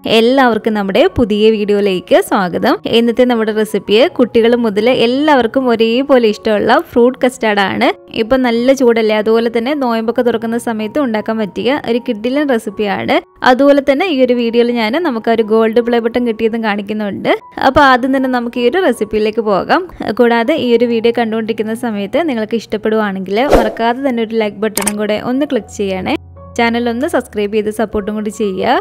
എല്ലാവർക്കും നമ്മുടെ പുതിയ വീഡിയോയിലേക്ക് സ്വാഗതം. ഇന്നത്തെ നമ്മുടെ റെസിപ്പി കുട്ടികൾ മുതൽ എല്ലാവർക്കും ഒരേപോലെ ഇഷ്ടമുള്ള ഫ്രൂട്ട് കസ്റ്റാർഡ് ആണ്. ഇപ്പൊ നല്ല ചൂടല്ലേ, അതുപോലെ തന്നെ നോയമ്പൊക്കെ തുറക്കുന്ന സമയത്ത് ഉണ്ടാക്കാൻ പറ്റിയ ഒരു കിഡിലൻ റെസിപ്പിയാണ്. അതുപോലെ തന്നെ ഈ ഒരു വീഡിയോയിൽ ഞാൻ നമുക്ക് ഒരു ഗോൾഡ് പ്ലേ ബട്ടൺ കിട്ടിയതും കാണിക്കുന്നുണ്ട്. അപ്പോൾ ആദ്യം തന്നെ നമുക്ക് ഈ ഒരു റെസിപ്പിയിലേക്ക് പോകാം. കൂടാതെ ഈ ഒരു വീഡിയോ കണ്ടുകൊണ്ടിരിക്കുന്ന സമയത്ത് നിങ്ങൾക്ക് ഇഷ്ടപ്പെടുവാണെങ്കിൽ മറക്കാതെ തന്നെ ഒരു ലൈക്ക് ബട്ടണും കൂടെ ഒന്ന് ക്ലിക്ക് ചെയ്യണേ. ചാനൽ ഒന്ന് സബ്സ്ക്രൈബ് ചെയ്ത് സപ്പോർട്ടും കൂടി ചെയ്യുക.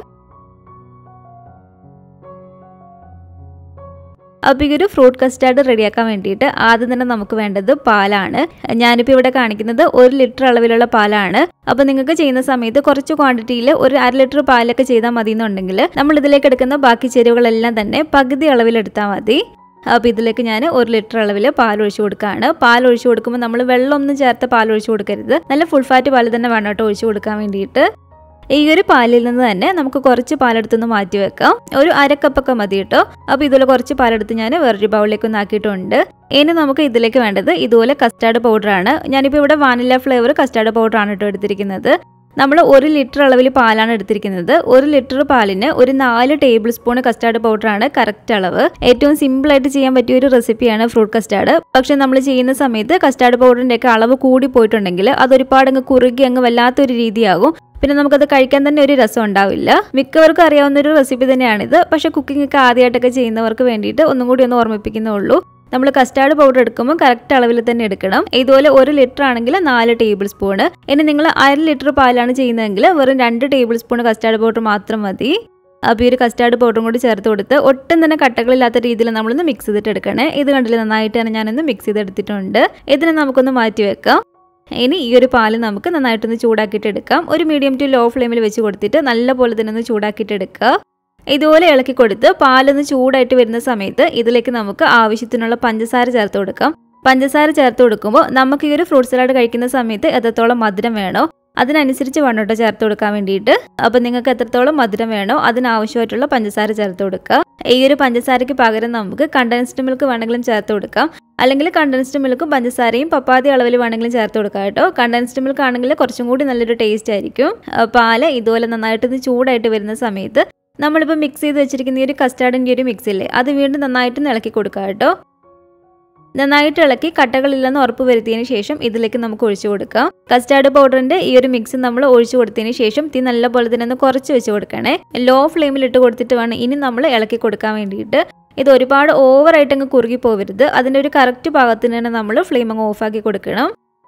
അപ്പോൾ ഈ ഒരു ഫ്രൂട്ട് കസ്റ്റാർഡ് റെഡിയാക്കാൻ വേണ്ടിയിട്ട് ആദ്യം തന്നെ നമുക്ക് വേണ്ടത് പാലാണ്. ഞാനിപ്പോൾ ഇവിടെ കാണിക്കുന്നത് 1 ലിറ്റർ അളവിലുള്ള പാലാണ്. അപ്പോൾ നിങ്ങൾക്ക് ചെയ്യുന്ന സമയത്ത് കുറച്ച് ക്വാണ്ടിറ്റിയിൽ ഒരു 1/2 ലിറ്റർ പാലൊക്കെ ചെയ്താൽ മതി എന്നുണ്ടെങ്കിൽ നമ്മൾ ഇതിലേക്ക് എടുക്കുന്ന ബാക്കി ചേരുവകളെല്ലാം തന്നെ പകുതി അളവിലെടുത്താൽ മതി. അപ്പോൾ ഇതിലേക്ക് ഞാൻ 1 ലിറ്റർ അളവിൽ പാൽ ഒഴിച്ചു കൊടുക്കുകയാണ്. പാൽ ഒഴിച്ചു കൊടുക്കുമ്പോൾ നമ്മൾ വെള്ളമൊന്നും ചേർത്ത് പാൽ ഒഴിച്ചു കൊടുക്കരുത്. നല്ല ഫുൾ ഫാറ്റ് പാൽ തന്നെ വേണം കേട്ടോ ഒഴിച്ചു കൊടുക്കാൻ വേണ്ടിയിട്ട്. ഈ ഒരു പാലിൽ നിന്ന് തന്നെ നമുക്ക് കുറച്ച് പാലെടുത്തൊന്ന് മാറ്റി വെക്കാം. ഒരു 1/2 കപ്പൊക്കെ മതി കേട്ടോ. അപ്പോൾ ഇതുപോലെ കുറച്ച് പാലെടുത്ത് ഞാൻ വേറൊരു ബൗളിലേക്ക് ഒന്ന് ആക്കിയിട്ടുണ്ട്. ഇനി നമുക്ക് ഇതിലേക്ക് വേണ്ടത് ഇതുപോലെ കസ്റ്റാർഡ് പൗഡറാണ്. ഞാനിപ്പോൾ ഇവിടെ വാനില ഫ്ലേവർ കസ്റ്റാർഡ് പൗഡറാണ് കേട്ടോ എടുത്തിരിക്കുന്നത്. നമ്മൾ 1 ലിറ്റർ അളവിൽ പാലാണ് എടുത്തിരിക്കുന്നത്. 1 ലിറ്റർ പാലിന് ഒരു 4 ടേബിൾ സ്പൂൺ കസ്റ്റാർഡ് പൗഡറാണ് കറക്റ്റ് അളവ്. ഏറ്റവും സിമ്പിളായിട്ട് ചെയ്യാൻ പറ്റിയ ഒരു റെസിപ്പിയാണ് ഫ്രൂട്ട് കസ്റ്റാർഡ്. പക്ഷെ നമ്മൾ ചെയ്യുന്ന സമയത്ത് കസ്റ്റാർഡ് പൗഡറിൻ്റെ ഒക്കെ അളവ് കൂടി പോയിട്ടുണ്ടെങ്കിൽ അതൊരുപാട് അങ്ങ് കുറുകി അങ്ങ് വല്ലാത്തൊരു രീതിയാകും. പിന്നെ നമുക്കത് കഴിക്കാൻ തന്നെ ഒരു രസം ഉണ്ടാവില്ല. മിക്കവർക്കും അറിയാവുന്ന ഒരു റെസിപ്പി തന്നെയാണിത്. പക്ഷെ കുക്കിംഗ് ഒക്കെ ആദ്യമായിട്ടൊക്കെ ചെയ്യുന്നവർക്ക് വേണ്ടിയിട്ട് ഒന്നും കൂടി ഒന്ന് ഓർമ്മിപ്പിക്കുന്നുള്ളൂ. നമ്മൾ കസ്റ്റാർഡ് പൗഡർ എടുക്കുമ്പോൾ കറക്റ്റ് അളവിൽ തന്നെ എടുക്കണം. ഇതുപോലെ 1 ലിറ്റർ ആണെങ്കിൽ 4 ടേബിൾ സ്പൂണ്. ഇനി നിങ്ങൾ 1/2 ലിറ്റർ പാലാണ് ചെയ്യുന്നതെങ്കിൽ വെറും 2 ടേബിൾ സ്പൂൺ കസ്റ്റാർഡ് പൗഡർ മാത്രം മതി. അപ്പോൾ ഈ ഒരു കസ്റ്റാർഡ് പൗഡറും കൂടി ചേർത്ത് കൊടുത്ത് ഒട്ടും തന്നെ കട്ടകളില്ലാത്ത രീതിയിൽ നമ്മളൊന്ന് മിക്സ് ചെയ്തിട്ട് എടുക്കണേ. ഇത് കണ്ടില്ല, നന്നായിട്ട് തന്നെ ഞാനൊന്ന് മിക്സ് ചെയ്തെടുത്തിട്ടുണ്ട്. ഇതിനെ നമുക്കൊന്ന് മാറ്റി വെക്കാം. ഇനി ഈ ഒരു പാല് നമുക്ക് നന്നായിട്ടൊന്ന് ചൂടാക്കിയിട്ട് എടുക്കാം. ഒരു മീഡിയം ടു ലോ ഫ്ലെയിമിൽ വെച്ച് കൊടുത്തിട്ട് നല്ലപോലെ തന്നെ ഒന്ന് ചൂടാക്കിയിട്ട് എടുക്കുക. ഇതുപോലെ ഇളക്കി കൊടുത്ത് പാലൊന്ന് ചൂടായിട്ട് വരുന്ന സമയത്ത് ഇതിലേക്ക് നമുക്ക് ആവശ്യത്തിനുള്ള പഞ്ചസാര ചേർത്ത് കൊടുക്കാം. പഞ്ചസാര ചേർത്ത് കൊടുക്കുമ്പോൾ നമുക്ക് ഈ ഒരു ഫ്രൂട്ട് സലാഡ് കഴിക്കുന്ന സമയത്ത് എത്രത്തോളം മധുരം വേണോ അതിനനുസരിച്ച് വേണം കേട്ടോ ചേർത്ത് കൊടുക്കാൻ വേണ്ടിയിട്ട്. അപ്പോൾ നിങ്ങൾക്ക് എത്രത്തോളം മധുരം വേണോ അതിനാവശ്യമായിട്ടുള്ള പഞ്ചസാര ചേർത്ത് കൊടുക്കുക. ഈ ഒരു പഞ്ചസാരയ്ക്ക് പകരം നമുക്ക് കണ്ടൻസ്ഡ് മിൽക്ക് വേണമെങ്കിലും ചേർത്ത് കൊടുക്കാം. അല്ലെങ്കിൽ കണ്ടൻസ്ഡ് മിൽക്കും പഞ്ചസാരയും പപ്പാതി അളവിൽ വേണമെങ്കിലും ചേർത്ത് കൊടുക്കാം കേട്ടോ. കണ്ടൻസ്ഡ് മിൽക്ക് ആണെങ്കിൽ കുറച്ചും കൂടി നല്ലൊരു ടേസ്റ്റ് ആയിരിക്കും. പാല് ഇതുപോലെ നന്നായിട്ട് ചൂടായിട്ട് വരുന്ന സമയത്ത് നമ്മളിപ്പോൾ മിക്സ് ചെയ്ത് വെച്ചിരിക്കുന്ന ഈ ഒരു കസ്റ്റാർഡിൻ്റെ ഒരു മിക്സില്ലേ അത് വീണ്ടും നന്നായിട്ട് ഇളക്കി കൊടുക്കുക കേട്ടോ. നന്നായിട്ട് ഇളക്കി കട്ടകളില്ലെന്ന് ഉറപ്പ് വരുത്തിയതിന് ശേഷം ഇതിലേക്ക് നമുക്ക് ഒഴിച്ചു കൊടുക്കാം. കസ്റ്റാർഡ് പൗഡറിന്റെ ഈ ഒരു മിക്സ് നമ്മൾ ഒഴിച്ചു കൊടുത്തതിന് ശേഷം തീ നല്ലപോലെ തന്നെ ഒന്ന് കുറച്ച് വെച്ച് കൊടുക്കണേ. ലോ ഫ്ലെയിമിൽ ഇട്ട് കൊടുത്തിട്ട് വേണം ഇനി നമ്മൾ ഇളക്കി കൊടുക്കാൻ വേണ്ടിയിട്ട്. ഇത് ഒരുപാട് ഓവറായിട്ട് അങ്ങ് കുറുകി പോകരുത്. അതിൻ്റെ ഒരു കറക്റ്റ് പാകത്തിന് തന്നെ നമ്മൾ ഫ്ലെയിം അങ്ങ് ഓഫാക്കി കൊടുക്കണം.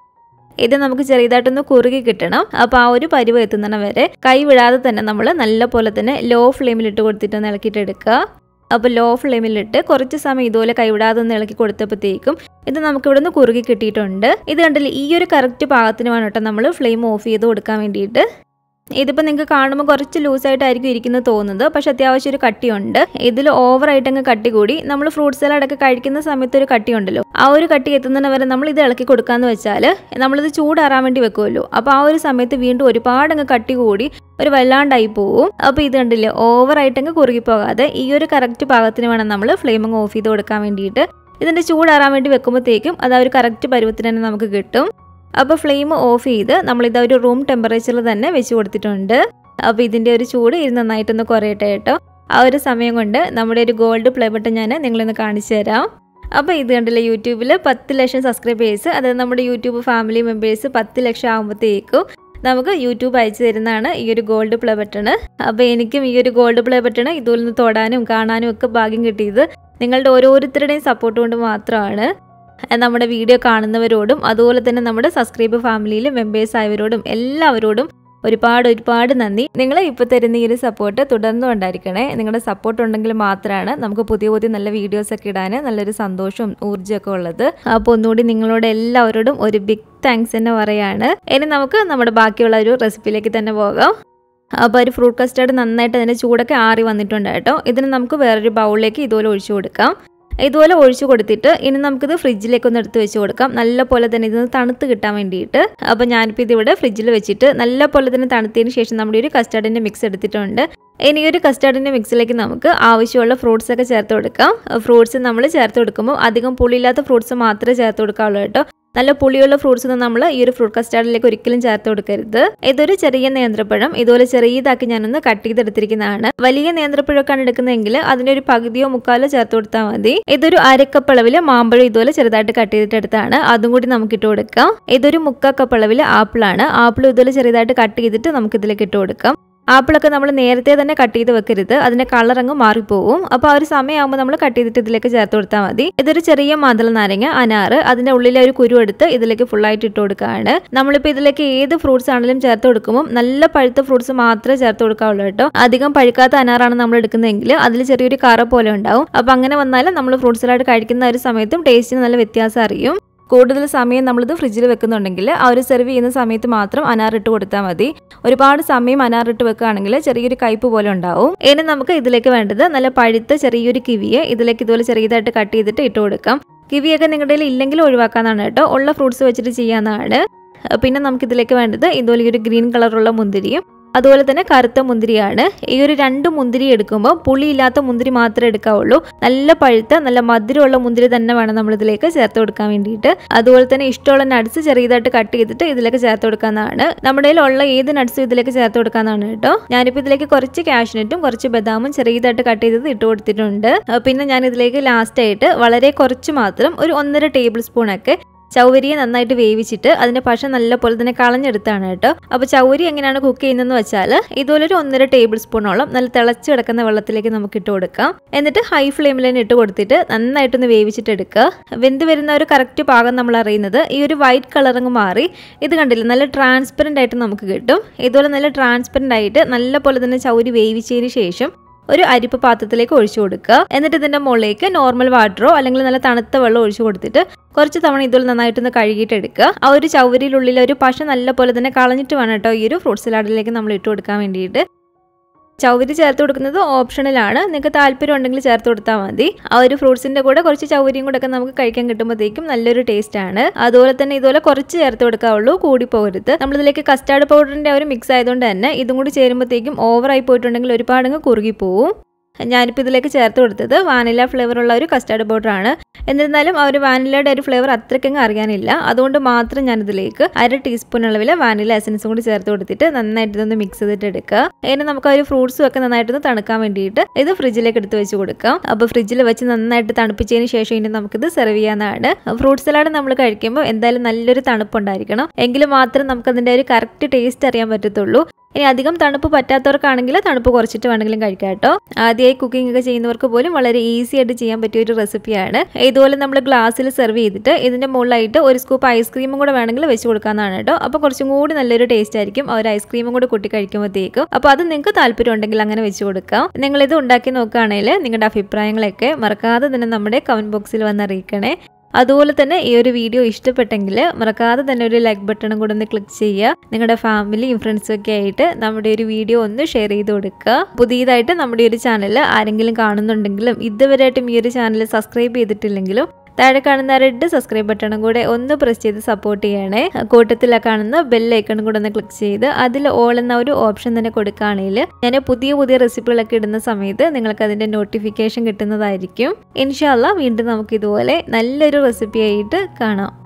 ഇത് നമുക്ക് ചെറിയതായിട്ടൊന്ന് കുറുകി കിട്ടണം. അപ്പോൾ ആ ഒരു പരുവം എത്തുന്ന വരെ കൈ വിടാതെ തന്നെ നമ്മൾ നല്ലപോലെ തന്നെ ലോ ഫ്ലെയിമിൽ ഇട്ട് കൊടുത്തിട്ട് ഇളക്കിയിട്ട് എടുക്കുക. അപ്പോൾ ലോ ഫ്ലെയിമിലിട്ട് കുറച്ച് സമയം ഇതുപോലെ കൈവിടാതെ ഒന്ന് ഇളക്കി കൊടുത്തപ്പോഴത്തേക്കും ഇത് നമുക്കിവിടെ നിന്ന് കുറുകി കിട്ടിയിട്ടുണ്ട്. ഇത് കണ്ടില്ലേ, ഈ ഒരു കറക്റ്റ് പാകത്തിന് വേണം കേട്ടോ നമ്മൾ ഫ്ലെയിം ഓഫ് ചെയ്ത് കൊടുക്കാൻ വേണ്ടിയിട്ട്. ഇതിപ്പോൾ നിങ്ങൾക്ക് കാണുമ്പോൾ കുറച്ച് ലൂസായിട്ടായിരിക്കും ഇരിക്കുന്നത് തോന്നുന്നത്, പക്ഷെ അത്യാവശ്യം ഒരു കട്ടിയുണ്ട്. ഇതിൽ ഓവറായിട്ട് അങ്ങ് കട്ടി കൂടി നമ്മൾ ഫ്രൂട്ട് സലാഡൊക്കെ കഴിക്കുന്ന സമയത്ത് ഒരു കട്ടിയുണ്ടല്ലോ, ആ ഒരു കട്ടി എത്തുന്നതിന് വരെ നമ്മൾ ഇത് ഇളക്കി കൊടുക്കാന്ന് വെച്ചാൽ നമ്മളിത് ചൂടാറാൻ വേണ്ടി വെക്കുമല്ലോ. അപ്പോൾ ആ ഒരു സമയത്ത് വീണ്ടും ഒരുപാട് അങ്ങ് കട്ടി കൂടി ഒരു വല്ലാണ്ടായി പോവും. അപ്പോൾ ഇത് കണ്ടില്ലേ, ഓവറായിട്ട് അങ്ങ് കുറുകി പോകാതെ ഈ ഒരു കറക്റ്റ് പാകത്തിന് വേണം നമ്മൾ ഫ്ലെയിം അങ്ങ് ഓഫ് ചെയ്ത് കൊടുക്കാൻ വേണ്ടിയിട്ട്. ഇതിൻ്റെ ചൂടാറാൻ വേണ്ടി വെക്കുമ്പോഴത്തേക്കും അത് ആ ഒരു കറക്റ്റ് പരുവത്തിന് തന്നെ നമുക്ക് കിട്ടും. അപ്പോൾ ഫ്ലെയിം ഓഫ് ചെയ്ത് നമ്മളിത് ഒരു റൂം ടെമ്പറേച്ചറിൽ തന്നെ വെച്ച് കൊടുത്തിട്ടുണ്ട്. അപ്പോൾ ഇതിൻ്റെ ഒരു ചൂട് ഇത് നന്നായിട്ടൊന്ന് കുറയട്ടെ കേട്ടോ. ആ ഒരു സമയം കൊണ്ട് നമ്മുടെ ഒരു ഗോൾഡ് പ്ലേ ബട്ടൺ ഞാൻ നിങ്ങളൊന്ന് കാണിച്ചു തരാം. അപ്പോൾ ഇത് കണ്ടില്ല, യൂട്യൂബിൽ 10 ലക്ഷം സബ്സ്ക്രൈബേഴ്സ്, അതായത് നമ്മുടെ യൂട്യൂബ് ഫാമിലി മെമ്പേഴ്സ് 10 ലക്ഷം ആകുമ്പോഴത്തേക്കും നമുക്ക് യൂട്യൂബ് അയച്ചു തരുന്നതാണ് ഈ ഒരു ഗോൾഡ് പ്ലേ ബട്ടൺ. അപ്പോൾ എനിക്കും ഈ ഒരു ഗോൾഡ് പ്ലേ ബട്ടൺ ഇതുപോലെ നിന്ന് തൊടാനും കാണാനും ഒക്കെ ഭാഗ്യം കിട്ടിയത് നിങ്ങളുടെ ഓരോരുത്തരുടെയും സപ്പോർട്ട് കൊണ്ട് മാത്രമാണ്. നമ്മുടെ വീഡിയോ കാണുന്നവരോടും അതുപോലെ തന്നെ നമ്മുടെ സബ്സ്ക്രൈബർ ഫാമിലിയിൽ മെമ്പേഴ്സ് ആയവരോടും എല്ലാവരോടും ഒരുപാട് നന്ദി. നിങ്ങൾ ഇപ്പോൾ തരുന്ന ഈ ഒരു സപ്പോർട്ട് തുടർന്നും ഉണ്ടായിരിക്കണേ. നിങ്ങളുടെ സപ്പോർട്ട് ഉണ്ടെങ്കിൽ മാത്രമാണ് നമുക്ക് പുതിയ നല്ല വീഡിയോസൊക്കെ ഇടാൻ നല്ലൊരു സന്തോഷവും ഊർജ്ജമൊക്കെ ഉള്ളത്. അപ്പോൾ ഒന്നുകൂടി നിങ്ങളോട് എല്ലാവരോടും ഒരു ബിഗ് താങ്ക്സ് തന്നെ പറയാണ്. ഇനി നമുക്ക് നമ്മുടെ ബാക്കിയുള്ള ഒരു റെസിപ്പിയിലേക്ക് തന്നെ പോകാം. അപ്പോൾ ഒരു ഫ്രൂട്ട് കസ്റ്റാർഡ് നന്നായിട്ട് അതിൻ്റെ ചൂടൊക്കെ ആറി വന്നിട്ടുണ്ട് കേട്ടോ. ഇതിന് നമുക്ക് വേറൊരു ബൗളിലേക്ക് ഇതുപോലെ ഒഴിച്ചു കൊടുക്കാം. ഇതുപോലെ ഒഴിച്ചു കൊടുത്തിട്ട് ഇനി നമുക്കിത് ഫ്രിഡ്ജിലേക്കൊന്ന് എടുത്ത് വെച്ച് കൊടുക്കാം. നല്ല പോലെ തന്നെ ഇതൊന്ന് തണുത്ത് കിട്ടാൻ വേണ്ടിയിട്ട്. അപ്പോൾ ഞാനിപ്പോൾ ഇതിവിടെ ഫ്രിഡ്ജിൽ വെച്ചിട്ട് നല്ല പോലെ തന്നെ തണുത്തതിന് ശേഷം നമ്മുടെ ഒരു കസ്റ്റാർഡിൻ്റെ മിക്സ് എടുത്തിട്ടുണ്ട്. ഇനി ഒരു കസ്റ്റാർഡിൻ്റെ മിക്സിലേക്ക് നമുക്ക് ആവശ്യമുള്ള ഫ്രൂട്ട്സ് ഒക്കെ ചേർത്ത് കൊടുക്കാം. ഫ്രൂട്ട്സ് നമ്മൾ ചേർത്ത് കൊടുക്കുമ്പോൾ അധികം പുളിയില്ലാത്ത ഫ്രൂട്ട്സ് മാത്രമേ ചേർത്ത് കൊടുക്കാവുള്ളൂ കേട്ടോ. നല്ല പുളിയുള്ള ഫ്രൂട്ട്സ് ഒന്നും നമ്മൾ ഈ ഒരു ഫ്രൂട്ട് കസ്റ്റാർഡിലേക്ക് ഒരിക്കലും ചേർത്ത് കൊടുക്കരുത്. ഇതൊരു ചെറിയ നേന്ത്രപ്പഴം ഇതുപോലെ ചെറിയതാക്കി ഞാനൊന്ന് കട്ട് ചെയ്തെടുത്തിരിക്കുന്നതാണ്. വലിയ നേന്ത്രപ്പഴമൊക്കെയാണ് എടുക്കുന്നതെങ്കിൽ അതിൻ്റെ ഒരു പകുതിയോ മുക്കാലോ ചേർത്ത് കൊടുത്താൽ മതി. ഇതൊരു അരക്കപ്പ് അളവിൽ മാമ്പഴം ഇതുപോലെ ചെറുതായിട്ട് കട്ട് ചെയ്തിട്ടെടുത്താണ്, അതും കൂടി നമുക്ക് ഇട്ട് കൊടുക്കാം. ഇതൊരു 3/4 കപ്പ് അളവിൽ ആപ്പിളാണ്. ആപ്പിൾ ഇതുപോലെ ചെറുതായിട്ട് കട്ട് ചെയ്തിട്ട് നമുക്ക് ഇതിലേക്ക് ഇട്ട് കൊടുക്കാം. ആപ്പിളൊക്കെ നമ്മൾ നേരത്തെ തന്നെ കട്ട് ചെയ്ത് വെക്കരുത്, അതിന്റെ കളർ അങ്ങ് മാറിപ്പോവും. അപ്പോൾ ആ ഒരു സമയമാകുമ്പോൾ നമ്മൾ കട്ട് ചെയ്തിട്ട് ഇതിലേക്ക് ചേർത്ത് കൊടുത്താൽ മതി. ഇതൊരു ചെറിയ മാതള നാരങ്ങ, അനാറ്, അതിന്റെ ഉള്ളിലെ ഒരു കുരു എടുത്ത് ഇതിലേക്ക് ഫുള്ളായിട്ട് ഇട്ട് കൊടുക്കുകയാണ്. നമ്മളിപ്പോൾ ഇതിലേക്ക് ഏത് ഫ്രൂട്ട്സ് ആണെങ്കിലും ചേർത്ത് കൊടുക്കുമ്പോൾ നല്ല പഴുത്ത ഫ്രൂട്ട്സ് മാത്രമേ ചേർത്ത് കൊടുക്കാവുള്ളൂ കേട്ടോ. അധികം പഴുക്കാത്ത അനാറാണ് നമ്മൾ എടുക്കുന്നതെങ്കിൽ അതിൽ ചെറിയൊരു കറ പോലെ ഉണ്ടാവും. അപ്പോൾ അങ്ങനെ വന്നാൽ നമ്മൾ ഫ്രൂട്ട്സിലായിട്ട് കഴിക്കുന്ന ഒരു സമയത്തും ടേസ്റ്റിന് നല്ല വ്യത്യാസം അറിയും. കൂടുതൽ സമയം നമ്മളിത് ഫ്രിഡ്ജിൽ വെക്കുന്നുണ്ടെങ്കിൽ ആ ഒരു സെർവ് ചെയ്യുന്ന സമയത്ത് മാത്രം അനാറിട്ട് കൊടുത്താൽ മതി. ഒരുപാട് സമയം അനാറിട്ട് വെക്കുകയാണെങ്കിൽ ചെറിയൊരു കയ്പ് പോലെ ഉണ്ടാവും. ഇനി നമുക്ക് ഇതിലേക്ക് വേണ്ടത് നല്ല പഴുത്ത ചെറിയൊരു കിവിയെ ഇതിലേക്ക് ഇതുപോലെ ചെറിയതായിട്ട് കട്ട് ചെയ്തിട്ട് ഇട്ട് കൊടുക്കാം. കിവിയൊക്കെ നിങ്ങളുടെ കയ്യിൽ ഇല്ലെങ്കിൽ ഒഴിവാക്കാനാണ് കേട്ടോ, ഉള്ള ഫ്രൂട്ട്സ് വെച്ചിട്ട് ചെയ്യാവുന്നതാണ്. പിന്നെ നമുക്ക് ഇതിലേക്ക് വേണ്ടത് ഇതുപോലെ ഒരു ഗ്രീൻ കളറുള്ള മുന്തിരിയും അതുപോലെ തന്നെ കറുത്ത മുന്തിരിയാണ്. ഈ ഒരു 2 മുന്തിരി എടുക്കുമ്പോൾ പുളിയില്ലാത്ത മുന്തിരി മാത്രമേ എടുക്കാവുള്ളൂ. നല്ല പഴുത്ത നല്ല മധുരമുള്ള മുന്തിരി തന്നെ വേണം നമ്മൾ ഇതിലേക്ക് ചേർത്ത് കൊടുക്കാൻ വേണ്ടിയിട്ട്. അതുപോലെ തന്നെ ഇഷ്ടമുള്ള നട്ട്സ് ചെറിയതായിട്ട് കട്ട് ചെയ്തിട്ട് ഇതിലേക്ക് ചേർത്ത് കൊടുക്കാവുന്നതാണ്. നമ്മുടെ കയ്യിലുള്ള ഏത് നട്ട്സും ഇതിലേക്ക് ചേർത്ത് കൊടുക്കാവുന്നതാണ് കേട്ടോ. ഞാനിപ്പോൾ ഇതിലേക്ക് കുറച്ച് കാഷ്നട്ടും കുറച്ച് ബദാമും ചെറിയതായിട്ട് കട്ട് ചെയ്തത് ഇട്ട് കൊടുത്തിട്ടുണ്ട്. പിന്നെ ഞാൻ ഇതിലേക്ക് ലാസ്റ്റായിട്ട് വളരെ കുറച്ച് മാത്രം ഒരു 1.5 ടേബിൾ സ്പൂണൊക്കെ ചൗവരിയെ നന്നായിട്ട് വേവിച്ചിട്ട് അതിന്റെ പശ നല്ലപോലെ തന്നെ കളഞ്ഞെടുത്താണ് കേട്ടോ. അപ്പോൾ ചൗവരി എങ്ങനെയാണ് കുക്ക് ചെയ്യുന്നതെന്ന് വെച്ചാൽ ഇതുപോലെ ഒരു 1.5 ടേബിൾ സ്പൂണോളം നല്ല തിളച്ച് കിടക്കുന്ന വെള്ളത്തിലേക്ക് നമുക്ക് ഇട്ട് കൊടുക്കാം. എന്നിട്ട് ഹൈ ഫ്ലെയിമിൽ തന്നെ ഇട്ട് കൊടുത്തിട്ട് നന്നായിട്ടൊന്ന് വേവിച്ചിട്ട് എടുക്കുക. വെന്ത് വരുന്ന ഒരു കറക്റ്റ് പാകം നമ്മൾ അറിയുന്നത് ഈ ഒരു വൈറ്റ് കളറങ്ങ് മാറി ഇത് കണ്ടില്ല നല്ല ട്രാൻസ്പെറൻ്റ് ആയിട്ട് നമുക്ക് കിട്ടും. ഇതുപോലെ നല്ല ട്രാൻസ്പെറൻ്റ് ആയിട്ട് നല്ലപോലെ തന്നെ ചൗവരി വേവിച്ചതിന് ശേഷം ഒരു അരിപ്പ് പാത്രത്തിലേക്ക് ഒഴിച്ചു കൊടുക്കുക. എന്നിട്ട് ഇതിന്റെ മുകളിലേക്ക് നോർമൽ വാട്ടറോ അല്ലെങ്കിൽ നല്ല തണുത്ത വെള്ളം ഒഴിച്ചു കൊടുത്തിട്ട് കുറച്ച് തവണ ഇതുപോലെ നന്നായിട്ടൊന്ന് കഴുകിയിട്ട് എടുക്കുക. ആ ഒരു ചൗവരിയിലുള്ളിൽ ഒരു പശ നല്ലപോലെ തന്നെ കളഞ്ഞിട്ട് വേണം കേട്ടോ ഈ ഒരു ഫ്രൂട്ട് സലാഡിലേക്ക് നമ്മൾ ഇട്ട് കൊടുക്കാൻ വേണ്ടിയിട്ട്. ചൗവരി ചേർത്ത് കൊടുക്കുന്നത് ഓപ്ഷണലാണ്, നിങ്ങൾക്ക് താല്പര്യം ഉണ്ടെങ്കിൽ ചേർത്ത് കൊടുത്താൽ മതി. ആ ഒരു ഫ്രൂട്ട്സിന്റെ കൂടെ കുറച്ച് ചൗവരിയും കൂടെ ഒക്കെ നമുക്ക് കഴിക്കാൻ കിട്ടുമ്പോഴത്തേക്കും നല്ലൊരു ടേസ്റ്റ് ആണ്. അതുപോലെ തന്നെ ഇതുപോലെ കുറച്ച് ചേർത്ത് കൊടുക്കാവുള്ളൂ, കൂടി പോകരുത്. നമ്മളിതിലേക്ക് കസ്റ്റാർഡ് പൗഡറിന്റെ ഒരു മിക്സ് ആയതുകൊണ്ട് തന്നെ ഇതും കൂടി ചേരുമ്പോഴത്തേക്കും ഓവറായി പോയിട്ടുണ്ടെങ്കിൽ ഒരുപാടങ്ങ് കുറുകി പോവും. ഞാനിപ്പോൾ ഇതിലേക്ക് ചേർത്ത് കൊടുത്തത് വാനില ഫ്ലേവറുള്ള ഒരു കസ്റ്റാർഡ് പൗഡറാണ്. എന്നിരുന്നാലും ആ ഒരു വാനിലയുടെ ഒരു ഫ്ലേവർ അത്രയ്ക്കങ്ങ് അറിയാനില്ല, അതുകൊണ്ട് മാത്രം ഞാനിതിലേക്ക് 1/2 ടീസ്പൂൺ അളവിൽ വാനില എസൻസും കൂടി ചേർത്ത് കൊടുത്തിട്ട് നന്നായിട്ട് ഇതൊന്ന് മിക്സ് ചെയ്തിട്ട് എടുക്കുക. ഇനി നമുക്ക് ആ ഒരു ഫ്രൂട്ട്സും ഒക്കെ നന്നായിട്ടൊന്ന് തണുക്കാൻ വേണ്ടിയിട്ട് ഇത് ഫ്രിഡ്ജിലേക്ക് എടുത്ത് വെച്ച് കൊടുക്കാം. അപ്പോൾ ഫ്രിഡ്ജിൽ വെച്ച് നന്നായിട്ട് തണുപ്പിച്ചതിന് ശേഷം ഇനി നമുക്കിത് സെർവ് ചെയ്യാവുന്നതാണ്. ഫ്രൂട്ട് സലാഡ് നമ്മൾ കഴിക്കുമ്പോൾ എന്തായാലും നല്ലൊരു തണുപ്പുണ്ടായിരിക്കണം, എങ്കിൽ മാത്രം നമുക്കതിൻ്റെ ഒരു കറക്റ്റ് ടേസ്റ്റ് അറിയാൻ പറ്റത്തുള്ളൂ. ഇനി അധികം തണുപ്പ് പറ്റാത്തവർക്കാണെങ്കിൽ തണുപ്പ് കുറച്ചിട്ട് വേണമെങ്കിലും കഴിക്കാം കേട്ടോ. ആദ്യമായി കുക്കിംഗ് ഒക്കെ ചെയ്യുന്നവർക്ക് പോലും വളരെ ഈസി ആയിട്ട് ചെയ്യാൻ പറ്റിയ ഒരു റെസിപ്പിയാണ്. ഇതുപോലെ നമ്മൾ ഗ്ലാസ്സിൽ സെർവ് ചെയ്തിട്ട് ഇതിന്റെ മുകളിലായിട്ട് ഒരു സ്കൂപ്പ് ഐസ്ക്രീമും കൂടെ വേണമെങ്കിൽ വെച്ച് കൊടുക്കാവുന്നതാണ് കേട്ടോ. അപ്പോൾ കുറച്ചും കൂടി നല്ലൊരു ടേസ്റ്റ് ആയിരിക്കും ആ ഒരു ഐസ്ക്രീമും കൂടെ കൂട്ടി കഴിക്കുമ്പോഴത്തേക്കും. അപ്പോൾ അത് നിങ്ങൾക്ക് താല്പര്യം ഉണ്ടെങ്കിൽ അങ്ങനെ വെച്ച് കൊടുക്കാം. നിങ്ങളിത് ഉണ്ടാക്കി നോക്കുകയാണെങ്കിൽ നിങ്ങളുടെ അഭിപ്രായങ്ങളൊക്കെ മറക്കാതെ തന്നെ നമ്മുടെ കമന്റ് ബോക്സിൽ വന്ന് അറിയിക്കണേ. അതുപോലെ തന്നെ ഈ ഒരു വീഡിയോ ഇഷ്ടപ്പെട്ടെങ്കിൽ മറക്കാതെ തന്നെ ഒരു ലൈക്ക് ബട്ടണും കൂടെ ഒന്ന് ക്ലിക്ക് ചെയ്യുക. നിങ്ങളുടെ ഫാമിലിയും ഫ്രണ്ട്സും ഒക്കെ ആയിട്ട് നമ്മുടെ ഒരു വീഡിയോ ഒന്ന് ഷെയർ ചെയ്ത് കൊടുക്കുക. പുതിയതായിട്ട് നമ്മുടെ ഒരു ചാനൽ ആരെങ്കിലും കാണുന്നുണ്ടെങ്കിലും ഇതുവരെയായിട്ടും ഈ ഒരു ചാനൽ സബ്സ്ക്രൈബ് ചെയ്തിട്ടില്ലെങ്കിലും താഴെ കാണുന്ന റെഡ് സബ്സ്ക്രൈബ് ബട്ടണും കൂടെ ഒന്ന് പ്രസ് ചെയ്ത് സപ്പോർട്ട് ചെയ്യണേ. കൂട്ടത്തിൽ കാണുന്ന ബെൽ ഐക്കണും കൂടെ ഒന്ന് ക്ലിക്ക് ചെയ്ത് അതിൽ ഓൾ എന്ന ഒരു ഓപ്ഷൻ തന്നെ കൊടുക്കുകയാണെങ്കിൽ ഞാൻ പുതിയ റെസിപ്പികളൊക്കെ ഇടുന്ന സമയത്ത് നിങ്ങൾക്ക് അതിന്റെ നോട്ടിഫിക്കേഷൻ കിട്ടുന്നതായിരിക്കും. ഇൻഷാ അല്ലാഹ് വീണ്ടും നമുക്ക് ഇതുപോലെ നല്ലൊരു റെസിപ്പി ആയിട്ട് കാണാം.